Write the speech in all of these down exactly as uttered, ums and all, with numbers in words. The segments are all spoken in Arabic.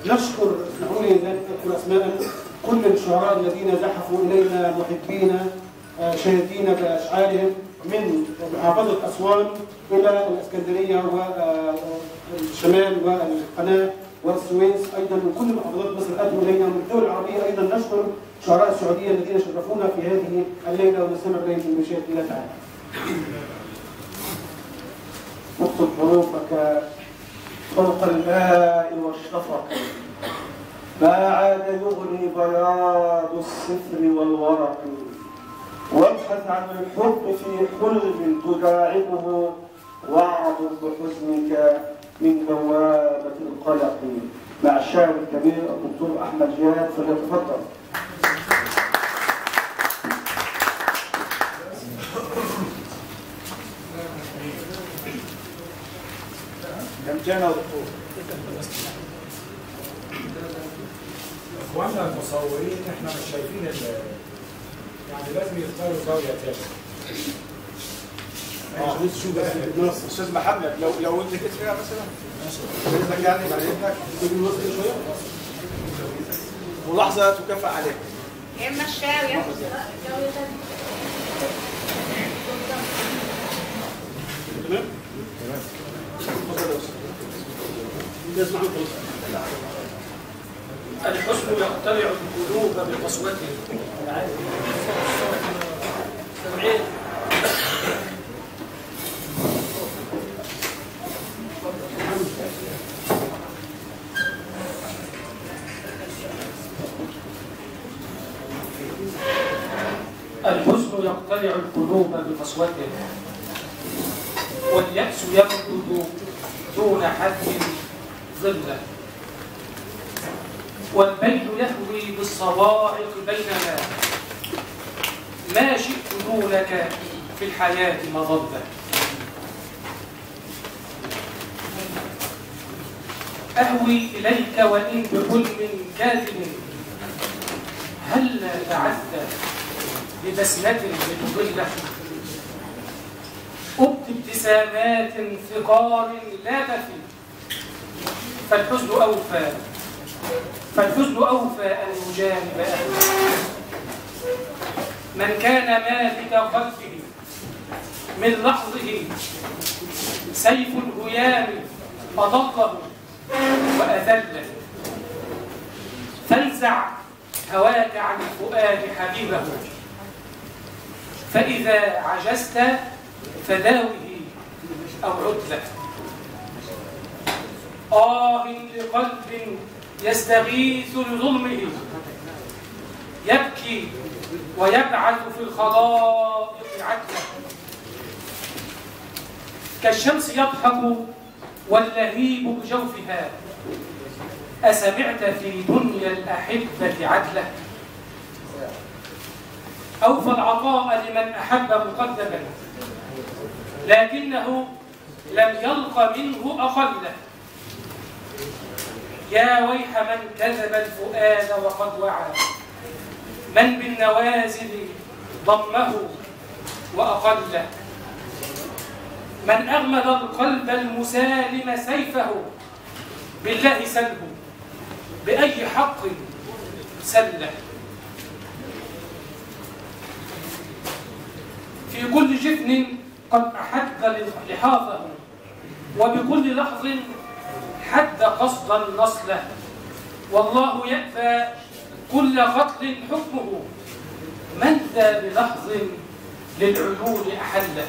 نشكر اسمحوا لي ان اذكر اسماء كل الشعراء الذين زحفوا الينا محبين شاهدين باشعارهم من محافظه اسوان الى الاسكندريه والشمال والقناه والسويس، ايضا من كل محافظات مصر اتوا الينا، ومن الدول العربيه ايضا نشكر الشعراء السعوديه الذين شرفونا في هذه الليله، ونستمع اليهم بمشيئه الله تعالى. اكتب حروفك فوق الماء والشفق، ما عاد يغني بياض الصفر والورق، وابحث عن الحب في حلم تداعبه، واعظم بحزنك من دوامة القلق. مع الشاعر الكبير الدكتور احمد جهاد، فليتفضل. جمجانة ودكتور. اخواننا المصورين احنا مش شايفين يعني لازم يختاروا زاويه تانية. اه شو بس استاذ محمد، لو لو انت كده فيها مثلا باذنك يعني بعد اذنك تيجي الوسط شويه، ملاحظه تكافئ عليك. يا اما الشاوي ياخد زاويه ثانيه. تمام؟ تمام. اتفضل يا استاذ. يسمع الخلاص. الحسن يقتلع القلوب بقسوته. سمعين. الحزن يقتلع القلوب بقسوته، واليأس يمدد دون حد ظله، والبيت يهوي بالصواعق بيننا، ما شئت دونك في الحياة مضبة. أهوي إليك وإن بحلم كاذب، هلا بعثت ببسمة لتضله، أبت ابتسامات ثقال لا تفي، فالحزن أوفى فالحزن أوفى أن يجانب أهله. من كان مالك قلبه من لحظه سيف الهيام أضله وأذله، فانزع هواك عن الفؤاد حبيبه، فإذا عجزت فداوه أو عدله. آه لقلب يستغيث لظلمه، يبكي ويبعث في الخلائق عدله، كالشمس يضحك واللهيب بجوفها، أسمعت في دنيا الأحبة عدله؟ أوفى العطاء لمن أحب مقدما، لكنه لم يلق منه أقله. يا ويح من كذب الفؤاد وقد وعى، من بالنوازل ضمه وأقله، من أغمد القلب المسالم سيفه، بالله سله بأي حق سله. في كل جفن قد أحد لحافه، وبكل لحظ حد قصدا نصله، والله يأفى كل قتل حكمه، من ذا بلحظ للعيون أحله.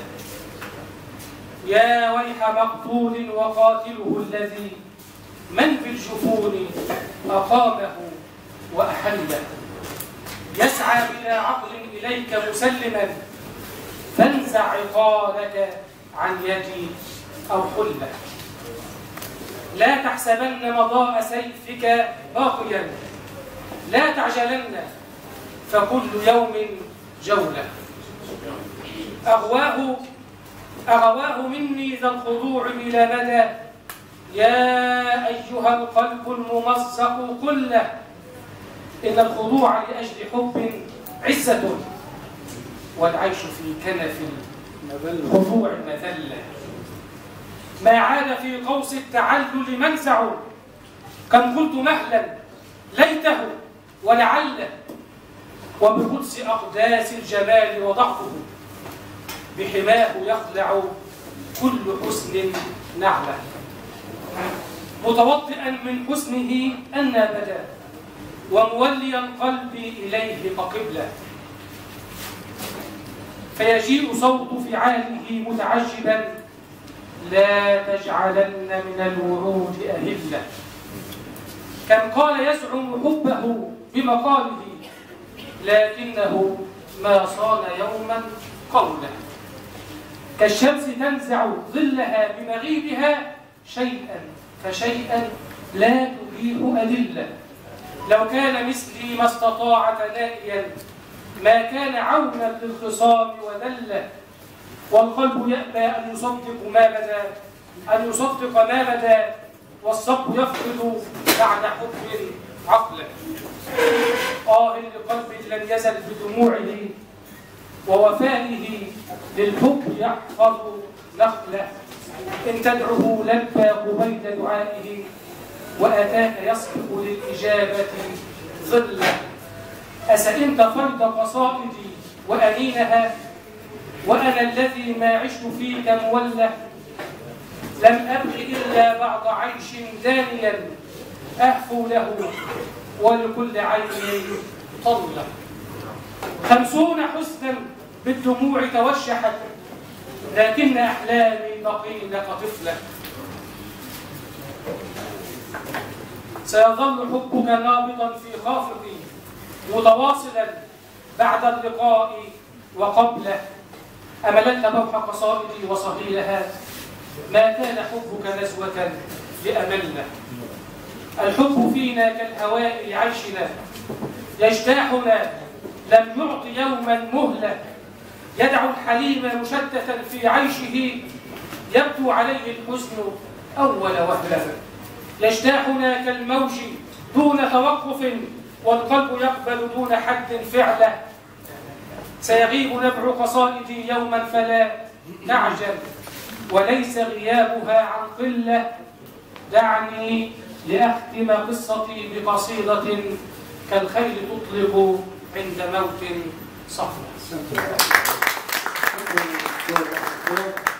يا ويح مقتول وقاتله الذي من في الجفون أقامه وأحله، يسعى بلا عقل إليك مسلما، فانزع عقالك عن يدي أو حله. لا تحسبن مضاء سيفك باقيا، لا تعجلن فكل يوم جولة. أغواه أغواه مني ذا الخضوع بلا مدى، يا أيها القلب الممزق كله، إن الخضوع لأجل حب عزة، والعيش في كنف الخضوع مذلة. ما عاد في قوس التعلل منزع، كم قلت مهلا ليته ولعله، وبقدس أقداس الجمال وضعته، بحماه يخلع كل حسن نعله، متوطئا من حسنه أن بدا، وموليا قلبي إليه كقبلة، فيجيء صوت فعاله متعجبا، لا تجعلن من الورود أهلة. كم قال يزعم حبه بمقاله، لكنه ما صان يوما قوله، كالشمس تنزع ظلها بمغيبها، شيئا فشيئا لا تبيح أدلة. لو كان مثلي ما استطاع تنائيا، ما كان عونا للخصام وذلة، والقلب يأبى أن يصدق ما بدا، أن يصدق ما بدا، والصبر يفقد بعد حب عقله. آه لقلب لم يزل بدموعه ووفائه للحب يحفظ نخله، إن تدعه لبى قبيل دعائه، وأتاك يسبق للإجابة ظله. أسئمت فرد قصائدي وأنينها، وأنا الذي ما عشت فيك مولة، لم أبغ إلا بعض عيش دانيا، أهفو له ولكل عين طلة. خمسون حسنا بالدموع توشحت، لكن أحلامي بقين كطفلة. سيظل حبك نابضا في خافقي، متواصلا بعد اللقاء وقبله. أمللت بوح قصائدي وصهيلها، ما كان حبك نزوة لأملنا. الحب فينا كالهواء لعيشنا، يجتاحنا لم يعط يوما مهلة، يدع الحليم مشتتا في عيشه، يبدو عليه الحزن أول وهلة. يجتاحنا كالموج دون توقف، والقلب يقبل دون حد فعله. سيغيب نبع قصائدي يوما فلا نعجل، وليس غيابها عن قلة. دعني لأختم قصتي بقصيدة كالخيل تطلق عند موت صفوة.